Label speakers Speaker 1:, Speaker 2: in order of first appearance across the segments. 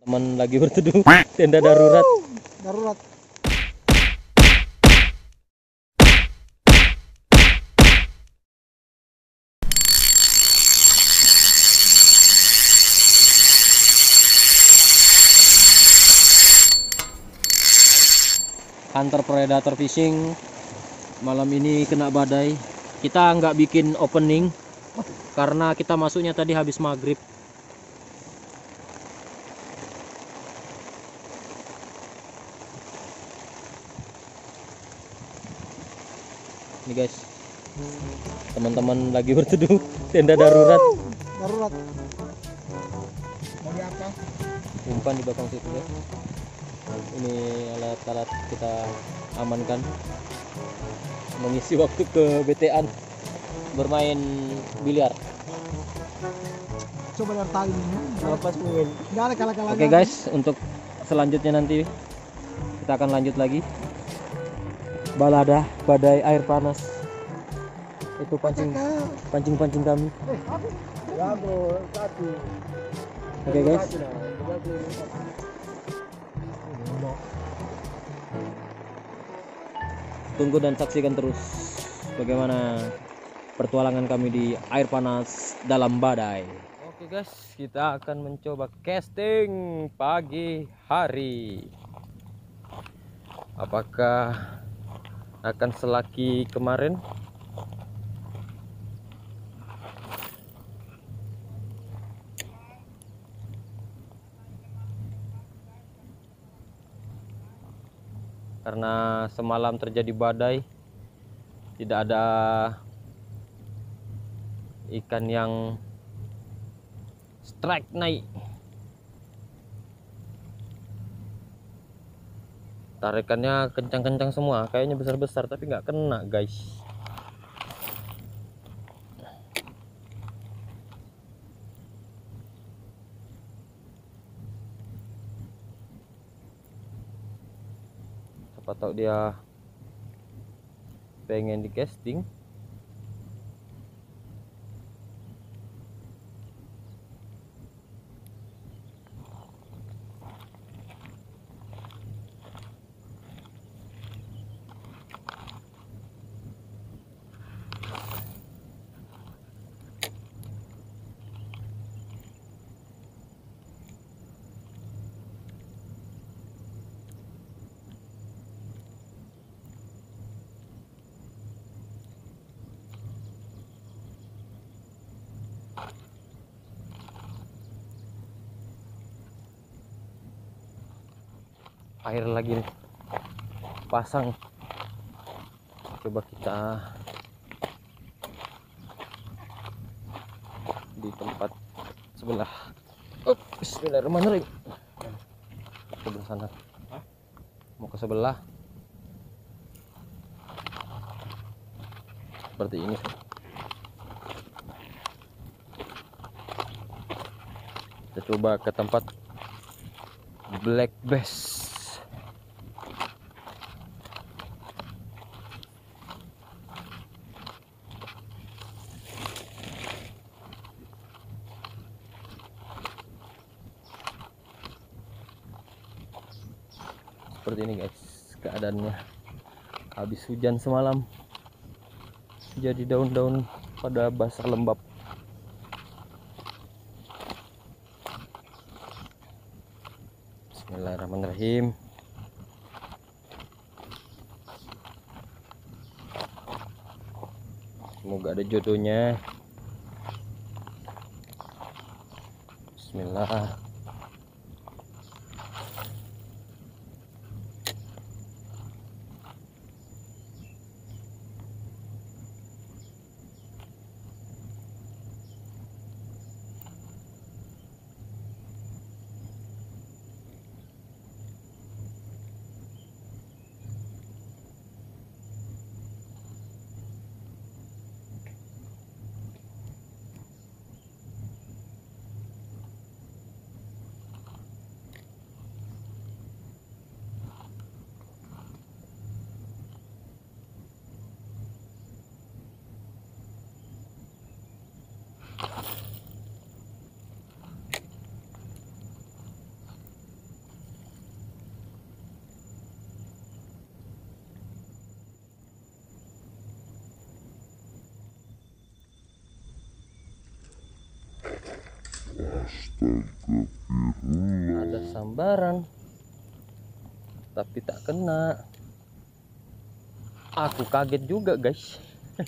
Speaker 1: Teman lagi berteduh tenda darurat.
Speaker 2: Darurat.
Speaker 1: Hunter predator fishing malam ini kena badai. Kita nggak bikin opening karena kita masuknya tadi habis maghrib. Ini guys, teman-teman lagi berteduh tenda darurat.
Speaker 2: Darurat. Mau di apa?
Speaker 1: Umpan di belakang situ ya. Ini alat-alat kita amankan, mengisi waktu ke BT-an bermain biliar.
Speaker 2: Coba dari tali ini.
Speaker 1: Lepas mungkin.
Speaker 2: Enggak ada kalah-kalah.
Speaker 1: Oke guys, untuk selanjutnya nanti kita akan lanjut lagi. Balada badai air panas. Itu pancing kami. Oke guys. Tunggu dan saksikan terus bagaimana pertualangan kami di air panas dalam badai. Oke guys, kita akan mencoba casting pagi hari. Apakah akan selaki kemarin? Karena semalam terjadi badai, tidak ada ikan yang strike naik. Tarikannya kencang-kencang semua, kayaknya besar-besar tapi nggak kena guys. Siapa tahu dia pengen di casting. Air lagi nih pasang, coba kita di tempat sebelah. Bismillahirrahmanirrahim. Sebelah sana, mau ke sebelah seperti ini. Kita coba ke tempat black bass. Seperti ini guys keadaannya, habis hujan semalam jadi daun-daun pada basah lembab. Bismillahirrahmanirrahim. Semoga ada jodohnya. Bismillah. Ada sambaran tapi tak kena. Aku kaget juga guys.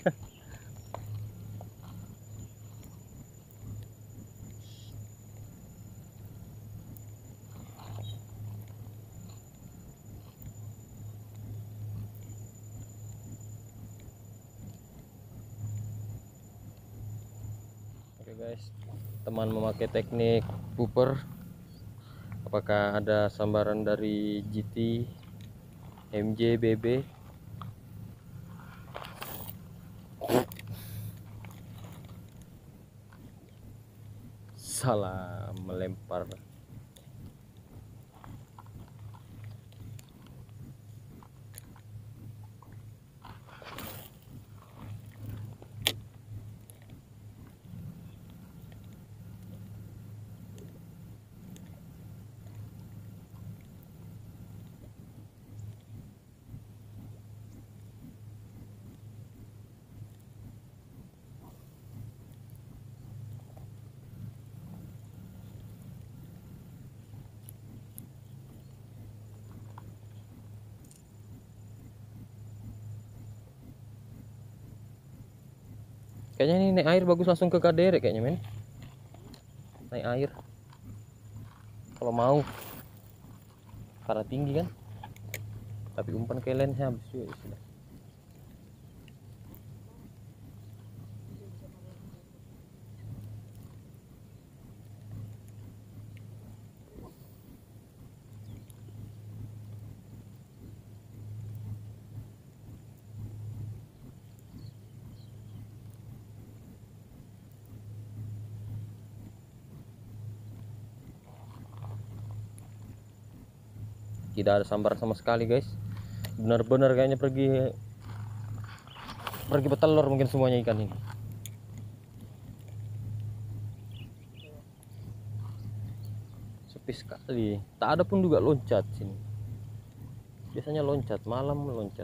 Speaker 1: Oke guys, teman memakai teknik pooper. Apakah ada sambaran dari GT, MJ, BB? Salah melempar. Kayaknya ini naik air bagus langsung ke Kaderek kayaknya men. Naik air kalau mau, karena tinggi kan. Tapi umpan kelennya habis juga sudah. Tidak ada sambaran sama sekali guys. Benar-benar kayaknya pergi bertelur mungkin semuanya ikan ini. Sepi sekali. Tak ada pun juga loncat sini. Biasanya loncat malam, loncat.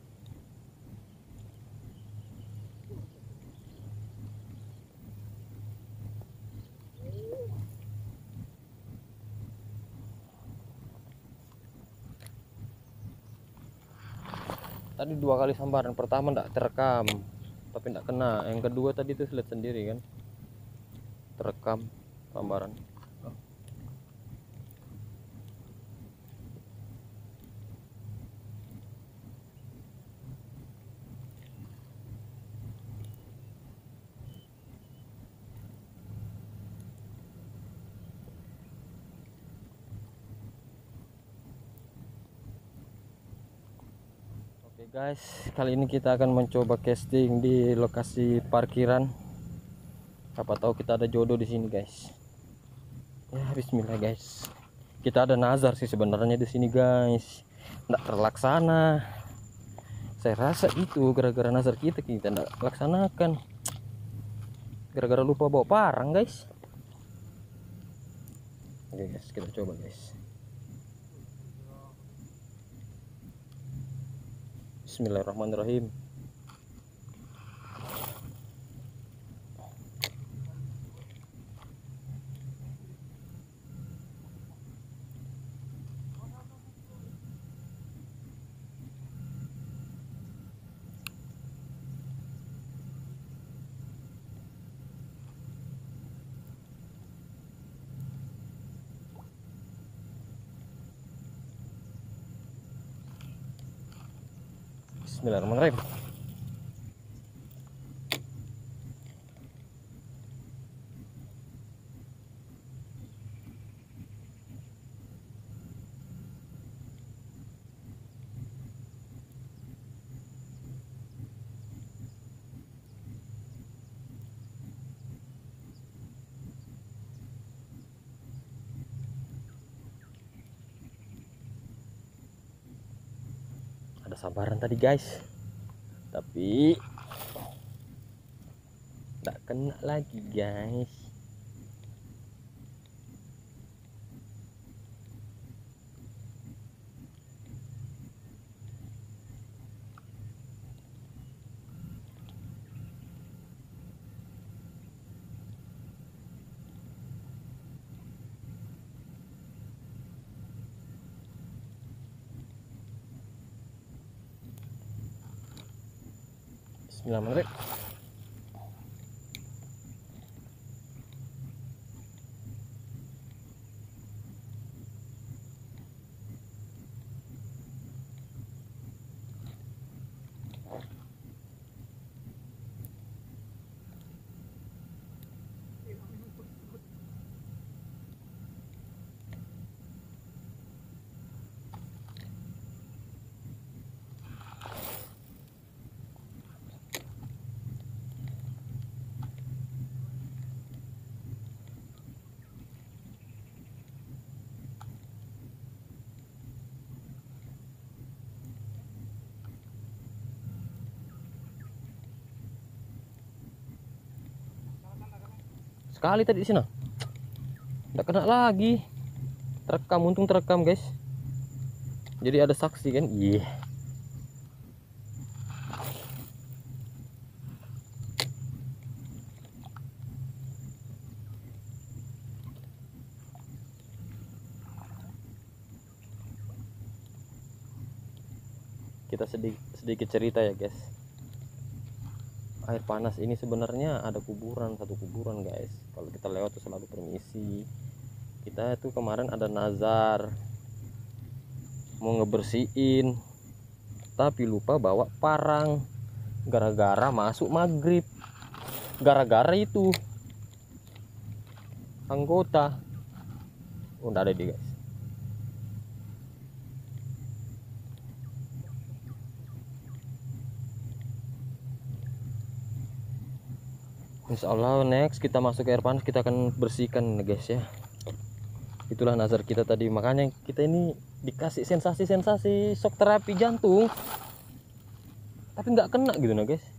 Speaker 1: Tadi 2 kali sambaran, pertama tidak terekam tapi tidak kena, yang kedua tadi tuh lihat sendiri kan, terekam sambaran. Oke guys, kali ini kita akan mencoba casting di lokasi parkiran. Apa tahu kita ada jodoh di sini guys. Ya bismillah guys. Kita ada nazar sih sebenarnya di sini guys. Tidak terlaksana. Saya rasa itu gara-gara nazar kita tidak laksanakan. Gara-gara lupa bawa parang guys. Oke guys, kita coba guys. Bismillahirrahmanirrahim. Bismillahirrahmanirrahim. Ada sambaran tadi guys, tapi tidak kena lagi guys. Bismillahirrahmanirrahim. Sekali tadi di sini. Nggak kena lagi. Terekam, untung terekam, guys. Jadi ada saksi kan? Iya. Kita sedikit cerita ya, guys. Air panas ini sebenarnya ada kuburan, satu kuburan, guys. Kalau kita lewat tuh selalu permisi. Kita tuh kemarin ada nazar mau ngebersihin, tapi lupa bawa parang gara-gara masuk maghrib. Gara-gara itu anggota udah ada di, guys. Insya Allah next kita masuk ke air panas kita akan bersihkan, guys ya. Itulah nazar kita tadi, makanya kita ini dikasih sensasi-sensasi shock terapi jantung tapi nggak kena gitu nah, guys.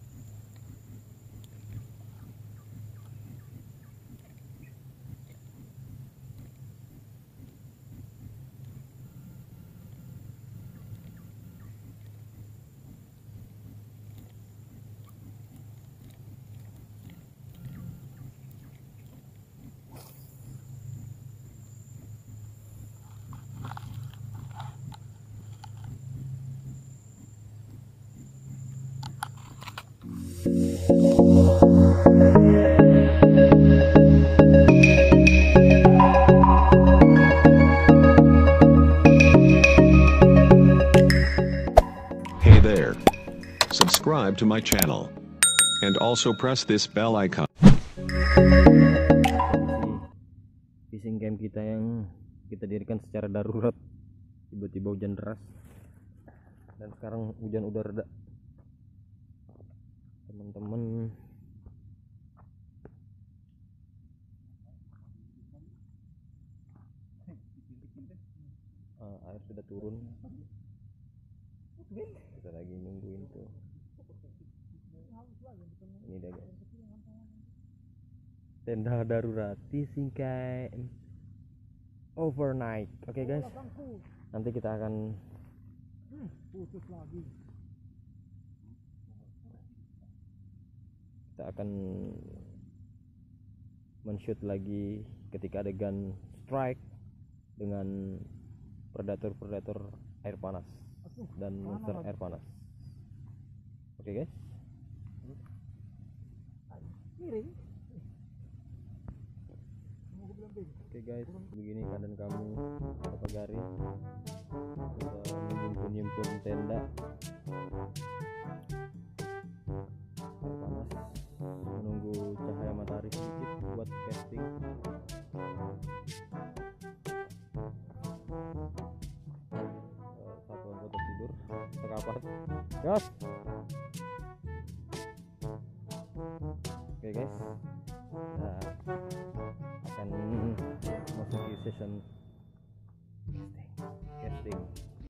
Speaker 3: Hey there. Subscribe to my channel. And also press this bell icon.
Speaker 1: Fishing camp kita yang kita dirikan secara darurat, tiba-tiba hujan deras dan sekarang hujan udah reda, teman-teman. Air sudah turun, kita lagi nungguin tuh. Ini dia, guys, tenda darurat fishing camp overnight. Oke, guys, nanti kita akan men-shoot lagi ketika adegan strike dengan predator air panas dan monster air panas. Oke, guys. Oke, guys, begini keadaan kami apa Gari sudah menyimpun tenda air panas, menunggu cahaya matahari sedikit buat casting. Satu anggota tidur sekapat, gas. Oke, guys, nah, akan masuk di session casting.